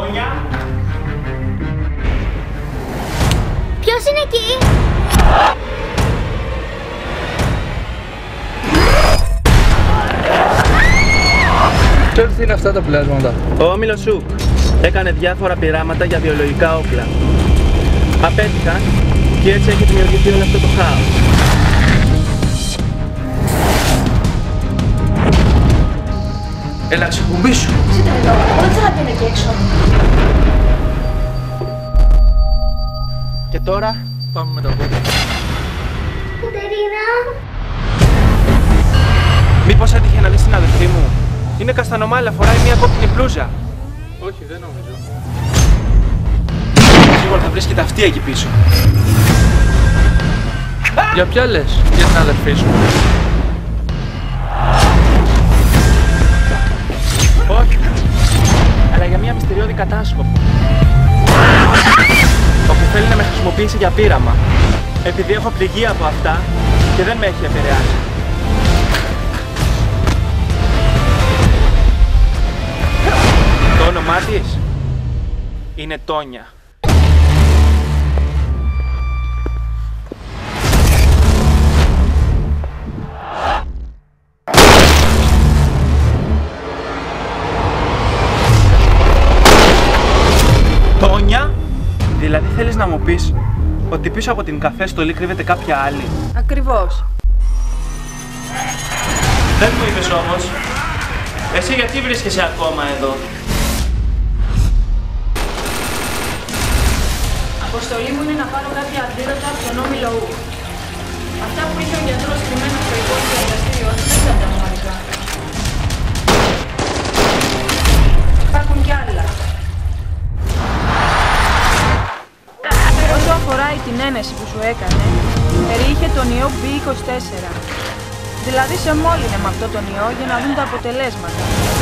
Τόνια! Ποιος είναι εκεί? Ξέρεις τι είναι αυτά τα πλάσματα? Ο όμιλος Σουκ έκανε διάφορα πειράματα για βιολογικά όπλα. Απέτυχαν και έτσι έχει δημιουργηθεί όλο αυτό το χάος. Έλα, ξεκουμπήσου! Κοίτα εδώ, δεν θέλω να είναι εκεί έξω. Και τώρα Πάμε με τα πόδια. Κατερίνα! μήπως έτυχε να δεις την αδελφή μου? Είναι καστανομά, αλλά φοράει μια κόκκινη μπλούζα. Όχι, δεν νομίζω. Σίγουρα θα βρίσκεται αυτή εκεί πίσω. Για ποια λες? Για την αδερφή σου? Όχι, αλλά για μια μυστηριώδη κατάσκοπο. Όπου θέλει να με χρησιμοποιήσει για πείραμα. Επειδή έχω πληγεί από αυτά και δεν με έχει επηρεάσει. Το όνομά της είναι Τόνια. Τόνια! Δηλαδή θέλεις να μου πεις ότι πίσω από την καφέ στολή κρύβεται κάποια άλλη? Ακριβώς. Δεν μου είπες όμως. Εσύ γιατί βρίσκεσαι ακόμα εδώ? Αποστολή μου είναι να πάρω κάποια αντίδοτα από τον όμιλο Ου. Αυτά που είχε ο γιατρός κρυμμένα στο υπόγειο εργαστήριό του δεν ήταν τα μοναδικά. Υπάρχουν κι άλλα. Όσο αφορά την ένεση που σου έκανε, περιείχε τον ιό B24. Δηλαδή σε μόλυνε με αυτό τον ιό για να δουν τα αποτελέσματα.